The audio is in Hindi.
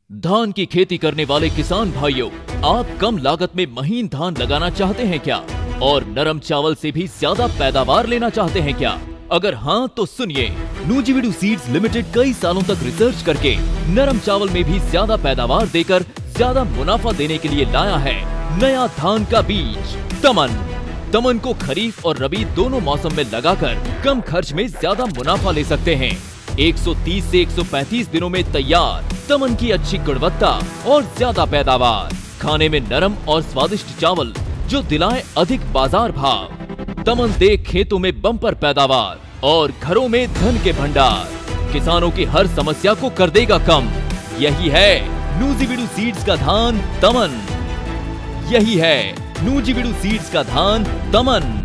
धान की खेती करने वाले किसान भाइयों, आप कम लागत में महीन धान लगाना चाहते हैं क्या? और नरम चावल से भी ज्यादा पैदावार लेना चाहते हैं क्या? अगर हाँ तो सुनिए, नूजीवीडू सीड्स लिमिटेड कई सालों तक रिसर्च करके नरम चावल में भी ज्यादा पैदावार देकर ज्यादा मुनाफा देने के लिए लाया है नया धान का बीज तमन। तमन को खरीफ और रबी दोनों मौसम में लगाकर कम खर्च में ज्यादा मुनाफा ले सकते हैं। 130 से 135 दिनों में तैयार तमन की अच्छी गुणवत्ता और ज्यादा पैदावार, खाने में नरम और स्वादिष्ट चावल जो दिलाए अधिक बाजार भाव। तमन दे खेतों में बम्पर पैदावार और घरों में धन के भंडार, किसानों की हर समस्या को कर देगा कम। यही है नूजीवीडू सीड्स का धान तमन। यही है नूजीवीडू सीड्स का धान तमन।